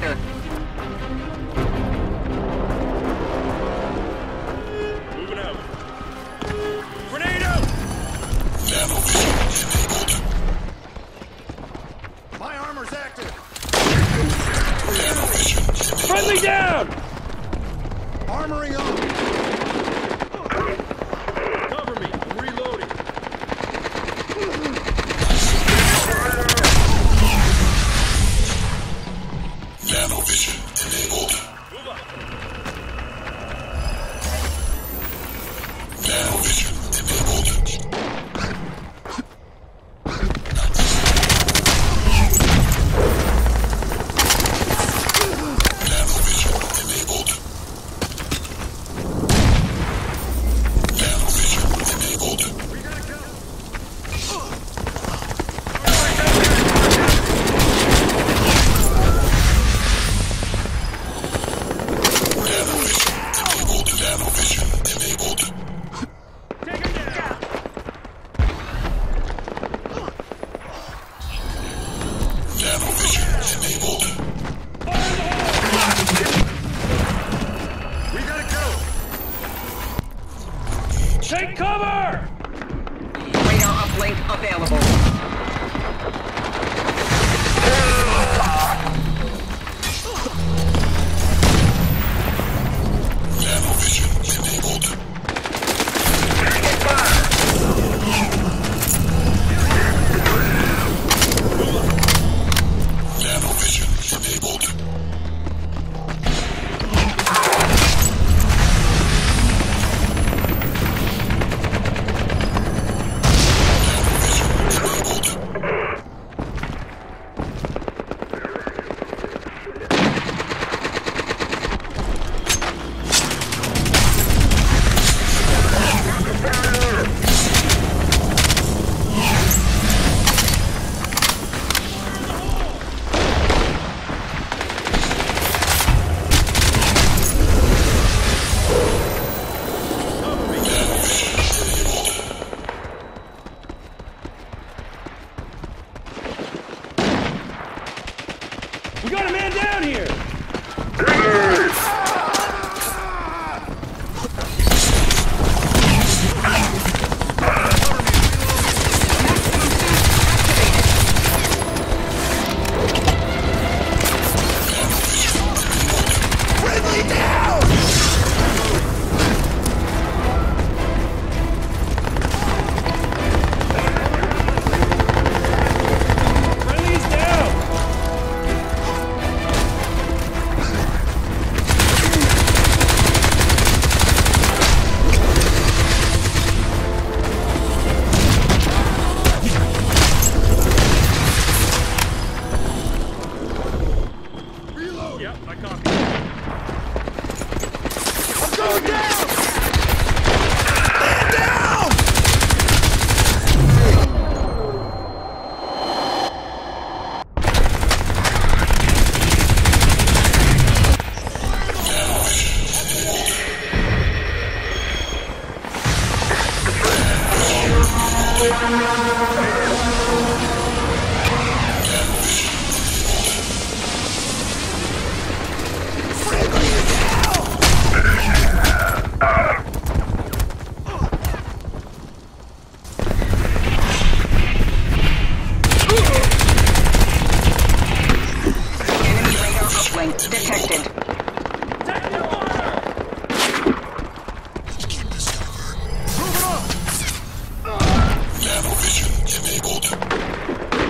sector. Moving out. Grenade out! Nanovision enabled. My armor's active. Nanovision enabled. Friendly down! Armoring up! Cover me. I'm reloading. Nanovision enabled. Move up. Nanovision enabled. Nanovision enabled. Nanovision enabled. We gotta go. Nanovision enabled. Take him down. Nanovision enabled. We gotta go. Take cover! Radar uplink available. Nanovision enabled. Nanovision enabled. Nanovision enabled. We got a man down here! Friendly down! Friendly's down! Reload! Yep, I copy. I'm going down! Man down! Friendly down! Enemy radar uplink detected. Take the water! Let's keep this cover. Move up! Nanovision enabled.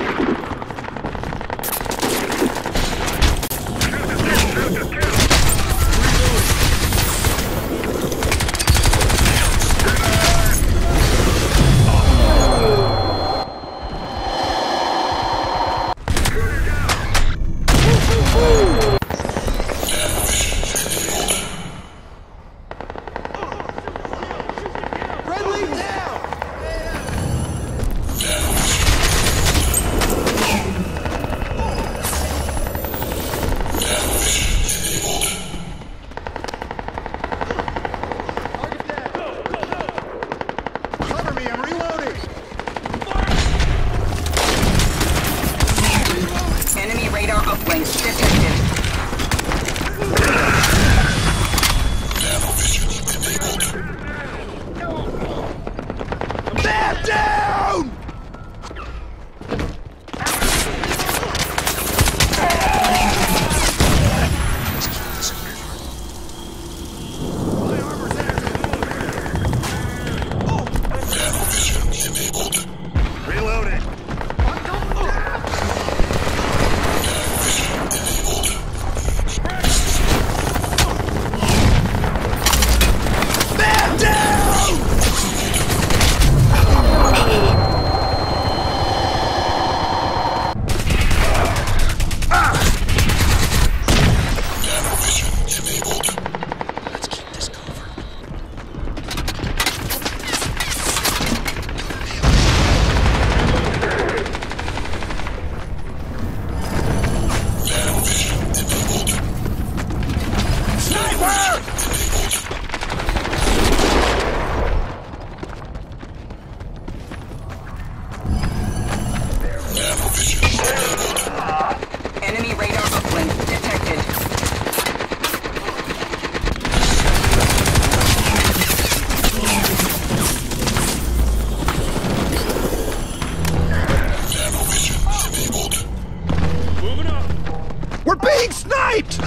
being sniped!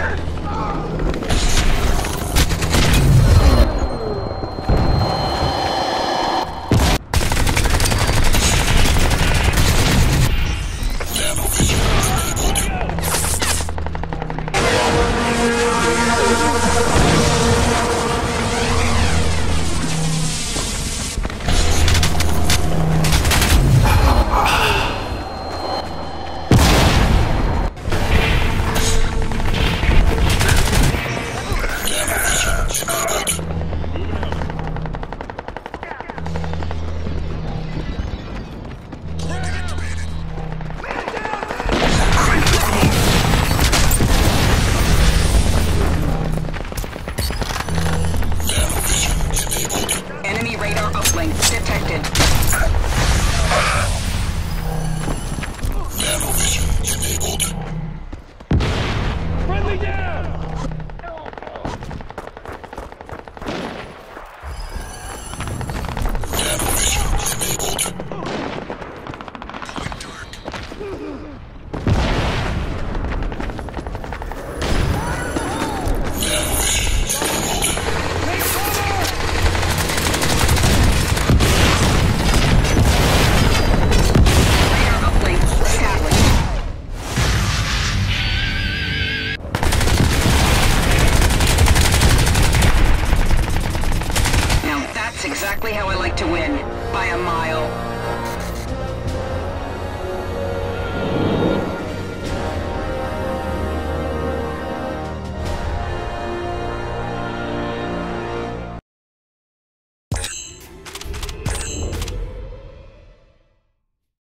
Enemy radar uplink detected. Nanovision enabled. Friendly down! Nanovision enabled. Going dark.